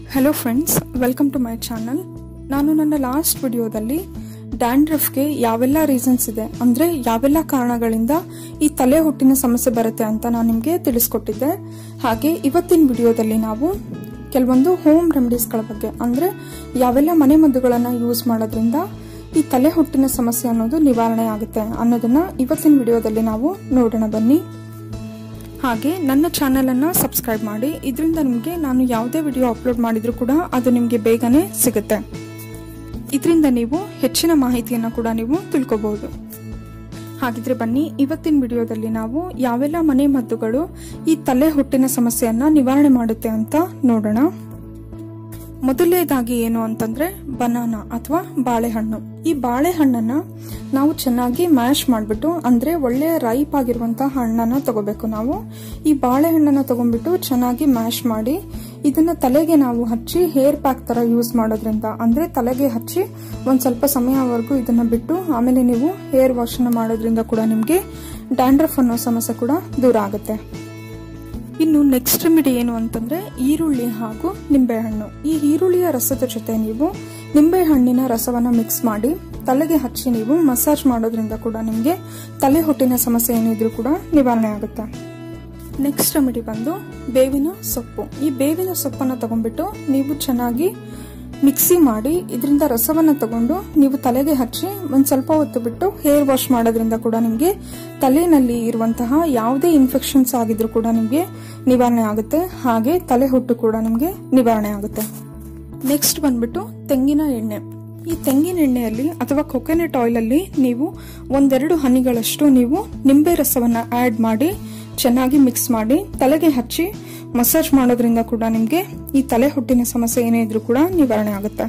Hello friends, welcome to my channel. ನಾನು ನನ್ನ last ವಿಡಿಯೋದಲ್ಲಿ ಡ್ಯಾಂಡ್ರಫ್ಗೆ ಯಾವೆಲ್ಲ ರೀಸನ್ಸ್ ಇದೆ ಅಂದ್ರೆ ಯಾವೆಲ್ಲ ಕಾರಣಗಳಿಂದ ಈ ತಲೆ ಹುಟ್ಟಿನ ಸಮಸ್ಯೆ ಬರುತ್ತೆ ಅಂತ ನಾನು ನಿಮಗೆ ತಿಳಿಸ್ಕೊಟ್ಟಿದ್ದೆ. ಹಾಗೆ ಇವತ್ತಿನ ವಿಡಿಯೋದಲ್ಲಿ ನಾವು ಕೆಲವೊಂದು ಹೋಮ್ ರೆಮಿಡೀಸ್ಗಳ ಬಗ್ಗೆ ಅಂದ್ರೆ ಯಾವೆಲ್ಲ ಮನೆ ಮದ್ದುಗಳನ್ನ ಯೂಸ್ ಮಾಡೋದ್ರಿಂದ ಈ ತಲೆ ಹುಟ್ಟಿನ ಸಮಸ್ಯೆ ಅನ್ನೋದು ನಿವಾರಣೆ ಆಗುತ್ತೆ ಅನ್ನೋದನ್ನ ಇವತ್ತಿನ ವಿಡಿಯೋದಲ್ಲಿ ನಾವು ನೋಡೋಣ ಬನ್ನಿ. ಹಾಗೆ ನನ್ನ ಚಾನೆಲ್ ಅನ್ನ ಸಬ್ಸ್ಕ್ರೈಬ್ ಮಾಡಿ, ಇದರಿಂದ ನಿಮಗೆ ನಾನು ಯಾವುದೇ ವಿಡಿಯೋ ಅಪ್ಲೋಡ್ ಮಾಡಿದ್ರು ಕೂಡ ಅದು ನಿಮಗೆ ಬೇಗನೆ ಸಿಗುತ್ತೆ. ಇದರಿಂದ ನೀವು ಹೆಚ್ಚಿನ ಮಾಹಿತಿಯನ್ನ ಕೂಡ ನೀವು ತಿಳ್ಕೋಬಹುದು. ಹಾಗಿದ್ರೆ ಬನ್ನಿ, ಇವತ್ತಿನ ವಿಡಿಯೋದಲ್ಲಿ ನಾವು ಯಾವೆಲ್ಲ ಮನೆ ಮದ್ದುಗಳು ಈ ತಲೆ ಹುಟ್ಟಿನ ಸಮಸ್ಯೆಯನ್ನ ನಿವಾರಣೆ ಮಾಡುತ್ತೆ ಅಂತ ನೋಡೋಣ. ಮೊದಲನೇದಾಗಿ ಏನು ಅಂತಂದ್ರೆ ಬನಾನಾ ಅಥವಾ ಬಾಳೆಹಣ್ಣು. ಈ ಬಾಳೆಹಣ್ಣನ್ನ ನಾವು ಚೆನ್ನಾಗಿ ಮ್ಯಾಶ್ ಮಾಡ್ಬಿಟ್ಟು ಅಂದ್ರೆ ಒಳ್ಳೆ ರೈಪ್ ಆಗಿರುವಂತಹ ಹಣ್ಣನ್ನ ತಗೋಬೇಕು. ನಾವು ಈ ಬಾಳೆಹಣ್ಣನ್ನ ತಗೊಂಡ್ಬಿಟ್ಟು ಚೆನ್ನಾಗಿ ಮ್ಯಾಶ್ ಮಾಡಿ ಇದನ್ನ ತಲೆಗೆ ನಾವು ಹಚ್ಚಿ ಹೇರ್ ಪ್ಯಾಕ್ ತರ ಯೂಸ್ ಮಾಡೋದ್ರಿಂದ ಅಂದ್ರೆ ತಲೆಗೆ ಹಚ್ಚಿ ಒಂದ್ ಸ್ವಲ್ಪ ಸಮಯವರೆಗೂ ಇದನ್ನ ಬಿಟ್ಟು ಆಮೇಲೆ ನೀವು ಹೇರ್ ವಾಶ್ ಅನ್ನ ಮಾಡೋದ್ರಿಂದ ಕೂಡ ನಿಮ್ಗೆ ಡ್ಯಾಂಡ್ರಫ್ ಅನ್ನೋ ಸಮಸ್ಯೆ ಕೂಡ ದೂರ ಆಗುತ್ತೆ. ಇನ್ನು ನೆಕ್ಸ್ಟ್ ರೆಮಿಡಿ ಏನು ಅಂತಂದ್ರೆ ಈರುಳ್ಳಿ ಹಾಗೂ ನಿಂಬೆಹಣ್ಣು. ಈ ಈರುಳ್ಳಿಯ ರಸದ ಜೊತೆ ನೀವು ನಿಂಬೆ ಹಣ್ಣಿನ ರಸವನ್ನ ಮಿಕ್ಸ್ ಮಾಡಿ ತಲೆಗೆ ಹಚ್ಚಿ ನೀವು ಮಸಾಜ್ ಮಾಡೋದ್ರಿಂದ ಕೂಡ ನಿಮ್ಗೆ ತಲೆ ಹೊಟ್ಟಿನ ಸಮಸ್ಯೆ ಏನಿದ್ರು ಕೂಡ ನಿವಾರಣೆ ಆಗುತ್ತೆ. ನೆಕ್ಸ್ಟ್ ರೆಮಿಡಿ ಬಂದು ಬೇವಿನ ಸೊಪ್ಪು. ಈ ಬೇವಿನ ಸೊಪ್ಪನ್ನ ತಗೊಂಡ್ಬಿಟ್ಟು ನೀವು ಚೆನ್ನಾಗಿ ಮಿಕ್ಸಿ ಮಾಡಿ ಇದರಿಂದ ರಸವನ್ನ ತಗೊಂಡು ನೀವು ತಲೆಗೆ ಹಚ್ಚಿ ಒಂದ್ ಸ್ವಲ್ಪ ಹೊತ್ತು ಬಿಟ್ಟು ಹೇರ್ ವಾಶ್ ಮಾಡೋದ್ರಿಂದ ಕೂಡ ನಿಮ್ಗೆ ತಲೆನಲ್ಲಿ ಇರುವಂತಹ ಯಾವುದೇ ಇನ್ಫೆಕ್ಷನ್ಸ್ ಆಗಿದ್ರು ಕೂಡ ನಿಮ್ಗೆ ನಿವಾರಣೆ ಆಗುತ್ತೆ. ಹಾಗೆ ತಲೆ ಹುಟ್ಟು ಕೂಡ ನಿಮ್ಗೆ ನಿವಾರಣೆ ಆಗುತ್ತೆ. ನೆಕ್ಸ್ಟ್ ಬಂದ್ಬಿಟ್ಟು ತೆಂಗಿನ ಎಣ್ಣೆ. ಈ ತೆಂಗಿನ ಎಣ್ಣೆಯಲ್ಲಿ ಅಥವಾ ಕೊಕೊನಟ್ ಆಯಿಲ್ ಅಲ್ಲಿ ನೀವು ಒಂದೆರಡು ಹನಿಗಳಷ್ಟು ನೀವು ನಿಂಬೆ ರಸವನ್ನ ಆಡ್ ಮಾಡಿ ಚೆನ್ನಾಗಿ ಮಿಕ್ಸ್ ಮಾಡಿ ತಲೆಗೆ ಹಚ್ಚಿ ಮಸಾಜ್ ಮಾಡೋದ್ರಿಂದ ಕೂಡ ನಿಮ್ಗೆ ಈ ತಲೆ ಹುಟ್ಟಿನ ಸಮಸ್ಯೆ ಏನೇ ಇದ್ರೂ ಕೂಡ ನಿವಾರಣೆ ಆಗುತ್ತೆ.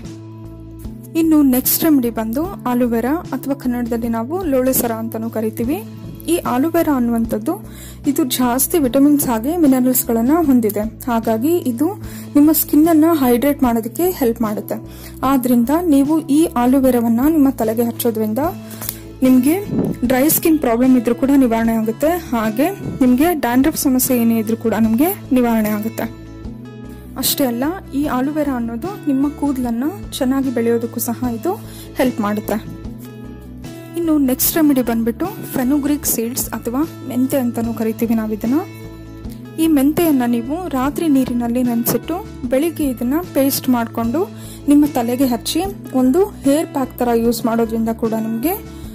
ಇನ್ನು ನೆಕ್ಸ್ಟ್ ರೆಮಿಡಿ ಬಂದು ಆಲೋವೆರಾ ಅಥವಾ ಕನ್ನಡದಲ್ಲಿ ನಾವು ಲೋಳೆಸರ ಅಂತಾನೂ ಕರಿತೀವಿ. ಈ ಆಲೋವೆರಾ ಅನ್ನುವಂಥದ್ದು ಇದು ಜಾಸ್ತಿ ವಿಟಮಿನ್ಸ್ ಹಾಗೆ ಮಿನರಲ್ಸ್ ಗಳನ್ನ ಹೊಂದಿದೆ. ಹಾಗಾಗಿ ಇದು ನಿಮ್ಮ ಸ್ಕಿನ್ ಅನ್ನ ಹೈಡ್ರೇಟ್ ಮಾಡೋದಕ್ಕೆ ಹೆಲ್ಪ್ ಮಾಡುತ್ತೆ. ಆದ್ರಿಂದ ನೀವು ಈ ಆಲೋವೆರಾವನ್ನ ನಿಮ್ಮ ತಲೆಗೆ ಹಚ್ಚೋದ್ರಿಂದ ನಿಮ್ಗೆ ಡ್ರೈ ಸ್ಕಿನ್ ಪ್ರಾಬ್ಲಮ್ ಇದ್ರೂ ಕೂಡ ನಿವಾರಣೆ ಆಗುತ್ತೆ. ಹಾಗೆ ನಿಮ್ಗೆ ಡ್ಯಾಂಡ್ರಫ್ ಸಮಸ್ಯೆ ಏನೇ ಇದ್ರೂ ಕೂಡ ನಿಮ್ಗೆ ನಿವಾರಣೆ ಆಗುತ್ತೆ. ಅಷ್ಟೇ ಅಲ್ಲ, ಈ ಆಲೋವೆರಾ ಅನ್ನೋದು ನಿಮ್ಮ ಕೂದಲನ್ನ ಚೆನ್ನಾಗಿ ಬೆಳೆಯೋದಕ್ಕೂ ಸಹ ಇದು ಹೆಲ್ಪ್ ಮಾಡುತ್ತೆ. ಇನ್ನು ನೆಕ್ಸ್ಟ್ ರೆಮಿಡಿ ಬಂದ್ಬಿಟ್ಟು ಫೆನುಗ್ರಿಕ್ ಸೀಡ್ಸ್ ಅಥವಾ ಮೆಂತೆ ಅಂತಾನೂ ಕರಿತೀವಿ ನಾವಿದನ್ನ. ಈ ಮೆಂತೆಯನ್ನ ನೀವು ರಾತ್ರಿ ನೀರಿನಲ್ಲಿ ನೆನೆಸಿಟ್ಟು ಬೆಳಿಗ್ಗೆ ಇದನ್ನ ಪೇಸ್ಟ್ ಮಾಡಿಕೊಂಡು ನಿಮ್ಮ ತಲೆಗೆ ಹಚ್ಚಿ ಒಂದು ಹೇರ್ ಪ್ಯಾಕ್ ತರ ಯೂಸ್ ಮಾಡೋದ್ರಿಂದ ಕೂಡ ನಿಮ್ಗೆ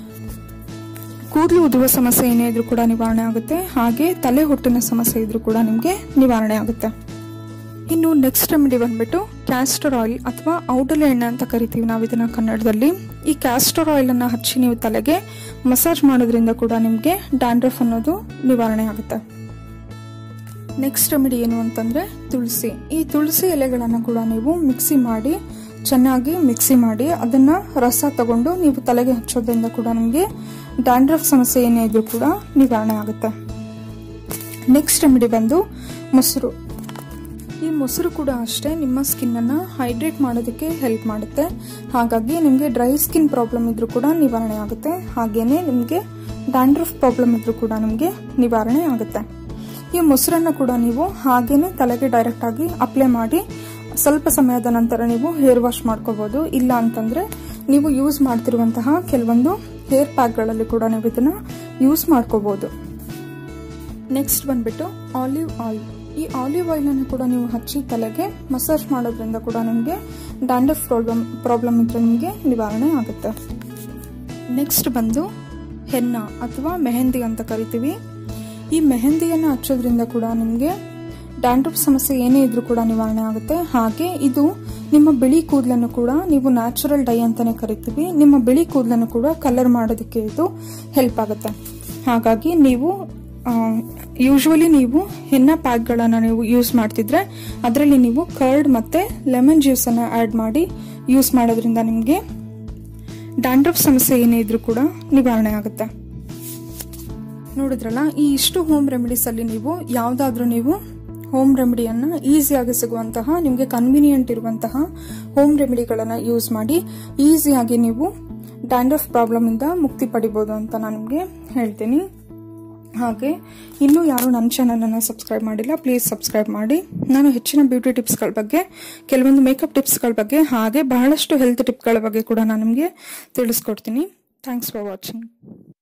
ಕೂದಲು ಉದುವ ಸಮಸ್ಯೆ ಏನೇ ಇದ್ರೂ ಕೂಡ ನಿವಾರಣೆ ಆಗುತ್ತೆ. ಹಾಗೆ ತಲೆ ಹೊಟ್ಟಿನ ಸಮಸ್ಯೆ ಇದ್ರೂ ಕೂಡ ನಿಮ್ಗೆ ನಿವಾರಣೆ ಆಗುತ್ತೆ. ಇನ್ನು ನೆಕ್ಸ್ಟ್ ರೆಮಿಡಿ ಬಂದ್ಬಿಟ್ಟು ಕ್ಯಾಸ್ಟರ್ ಆಯಿಲ್ ಅಥವಾ ಔಡಲೆ ಎಣ್ಣೆ ಅಂತ ಕರಿತೀವಿ ನಾವು ಇದನ್ನ ಕನ್ನಡದಲ್ಲಿ. ಈ ಕ್ಯಾಸ್ಟರ್ ಆಯಿಲ್ ಅನ್ನ ಹಚ್ಚಿ ನೀವು ತಲೆಗೆ ಮಸಾಜ್ ಮಾಡೋದ್ರಿಂದ ಕೂಡ ನಿಮ್ಗೆ ಡ್ಯಾಂಡ್ರಫ್ ಅನ್ನೋದು ನಿವಾರಣೆ ಆಗುತ್ತೆ. ನೆಕ್ಸ್ಟ್ ರೆಮಿಡಿ ಏನು ಅಂತಂದ್ರೆ ತುಳಸಿ. ಈ ತುಳಸಿ ಎಲೆಗಳನ್ನ ಕೂಡ ನೀವು ಚೆನ್ನಾಗಿ ಮಿಕ್ಸಿ ಮಾಡಿ ಅದನ್ನ ರಸ ತಗೊಂಡು ನೀವು ತಲೆಗೆ ಹಚ್ಚೋದ್ರಿಂದ ಕೂಡ ನಿಮ್ಗೆ ಡ್ಯಾಂಡ್ರಫ್ ಸಮಸ್ಯೆ ಏನೇ ಇದ್ರೂ ಕೂಡ ನಿವಾರಣೆ ಆಗುತ್ತೆ. ನೆಕ್ಸ್ಟ್ ರೆಮಿಡಿ ಬಂದು ಮೊಸರು. ಈ ಮೊಸರು ಕೂಡ ಅಷ್ಟೇ ನಿಮ್ಮ ಸ್ಕಿನ್ ಅನ್ನ ಹೈಡ್ರೇಟ್ ಮಾಡೋದಕ್ಕೆ ಹೆಲ್ಪ್ ಮಾಡುತ್ತೆ. ಹಾಗಾಗಿ ನಿಮ್ಗೆ ಡ್ರೈ ಸ್ಕಿನ್ ಪ್ರಾಬ್ಲಮ್ ಇದ್ರೂ ಕೂಡ ನಿವಾರಣೆ ಆಗುತ್ತೆ. ಹಾಗೇನೆ ನಿಮ್ಗೆ ಡ್ಯಾಂಡ್ರಫ್ ಪ್ರಾಬ್ಲಮ್ ಇದ್ರೂ ಕೂಡ ನಿಮ್ಗೆ ನಿವಾರಣೆ ಆಗುತ್ತೆ. ಈ ಮೊಸರನ್ನ ಕೂಡ ನೀವು ಹಾಗೇನೆ ತಲೆಗೆ ಡೈರೆಕ್ಟ್ ಆಗಿ ಅಪ್ಲೈ ಮಾಡಿ ಸ್ವಲ್ಪ ಸಮಯದ ನಂತರ ನೀವು ಹೇರ್ ವಾಶ್ ಮಾಡ್ಕೋಬಹುದು. ಇಲ್ಲ ಅಂತಂದ್ರೆ ನೀವು ಯೂಸ್ ಮಾಡ್ತಿರುವಂತಹ ಕೆಲವೊಂದು ಹೇರ್ ಪ್ಯಾಕ್ ಗಳಲ್ಲಿ ಕೂಡ ನೀವು ಇದನ್ನ ಯೂಸ್ ಮಾಡ್ಕೋಬಹುದು. ನೆಕ್ಸ್ಟ್ ಬಂದ್ಬಿಟ್ಟು ಆಲಿವ್ ಆಯಿಲ್. ಈ ಆಲಿವ್ ಆಯಿಲ್ ಅನ್ನು ಕೂಡ ನೀವು ಹಚ್ಚಿ ತಲೆಗೆ ಮಸಾಜ್ ಮಾಡೋದ್ರಿಂದ ಕೂಡ ನಿಮ್ಗೆ ಡ್ಯಾಂಡ್ರಫ್ ಪ್ರಾಬ್ಲಮ್ ಇದ್ರೆ ನಿಮ್ಗೆ ನಿವಾರಣೆ ಆಗುತ್ತೆ. ನೆಕ್ಸ್ಟ್ ಬಂದು ಹೆನ್ನ ಅಥವಾ ಮೆಹಂದಿ ಅಂತ ಕರಿತೀವಿ. ಈ ಮೆಹಂದಿಯನ್ನ ಹಚ್ಚೋದ್ರಿಂದ ಕೂಡ ನಿಮ್ಗೆ ಡ್ಯಾಂಡ್ರಫ್ ಸಮಸ್ಯೆ ಏನೇ ಇದ್ರೂ ಕೂಡ ನಿವಾರಣೆ ಆಗುತ್ತೆ. ಹಾಗೆ ಇದು ನಿಮ್ಮ ಬಿಳಿ ಕೂದಲನ್ನು ಕೂಡ ನೀವು ನ್ಯಾಚುರಲ್ ಡೈ ಅಂತಾನೆ ಕರಿತೀವಿ. ನಿಮ್ಮ ಬಿಳಿ ಕೂದಲನ್ನು ಕೂಡ ಕಲರ್ ಮಾಡೋದಕ್ಕೆ ಇದು ಹೆಲ್ಪ್ ಆಗುತ್ತೆ. ಹಾಗಾಗಿ ನೀವು ಯೂಶುವಲಿ ನೀವು ಹೆನ್ನ ಪ್ಯಾಕ್ ಗಳನ್ನ ನೀವು ಯೂಸ್ ಮಾಡ್ತಿದ್ರೆ ಅದರಲ್ಲಿ ನೀವು ಕರ್ಡ್ ಮತ್ತೆ ಲೆಮನ್ ಜ್ಯೂಸ್ ಅನ್ನ ಆಡ್ ಮಾಡಿ ಯೂಸ್ ಮಾಡೋದ್ರಿಂದ ನಿಮ್ಗೆ ಡ್ಯಾಂಡ್ರಫ್ ಸಮಸ್ಯೆ ಏನೇ ಇದ್ರೂ ಕೂಡ ನಿವಾರಣೆ ಆಗುತ್ತೆ. ನೋಡಿದ್ರಲ್ಲ, ಈ ಇಷ್ಟು ಹೋಮ್ ರೆಮಿಡೀಸ್ ಅಲ್ಲಿ ನೀವು ಯಾವ್ದಾದ್ರೂ ನೀವು ಹೋಮ್ ರೆಮಿಡಿಯನ್ನ ಈಸಿಯಾಗಿ ಸಿಗುವಂತಹ ನಿಮ್ಗೆ ಕನ್ವೀನಿಯಂಟ್ ಇರುವಂತಹ ಹೋಮ್ ರೆಮಿಡಿಗಳನ್ನ ಯೂಸ್ ಮಾಡಿ ಈಸಿಯಾಗಿ ನೀವು ಡ್ಯಾಂಡ್ರಫ್ ಪ್ರಾಬ್ಲಮ್ ಇಂದ ಮುಕ್ತಿ ಪಡಿಬಹುದು ಅಂತ ನಾನು ನಿಮ್ಗೆ ಹೇಳ್ತೀನಿ. ಹಾಗೆ ಇನ್ನೂ ಯಾರು ನನ್ನ ಚಾನಲನ್ನು ಸಬ್ಸ್ಕ್ರೈಬ್ ಮಾಡಿಲ್ಲ, ಪ್ಲೀಸ್ ಸಬ್ಸ್ಕ್ರೈಬ್ ಮಾಡಿ. ನಾನು ಹೆಚ್ಚಿನ ಬ್ಯೂಟಿ ಟಿಪ್ಸ್ಗಳ ಬಗ್ಗೆ, ಕೆಲವೊಂದು ಮೇಕಪ್ ಟಿಪ್ಸ್ಗಳ ಬಗ್ಗೆ, ಹಾಗೆ ಬಹಳಷ್ಟು ಹೆಲ್ತ್ ಟಿಪ್ಗಳ ಬಗ್ಗೆ ಕೂಡ ನಾನು ನಿಮಗೆ ತಿಳಿಸ್ಕೊಡ್ತೀನಿ. Thanks for watching.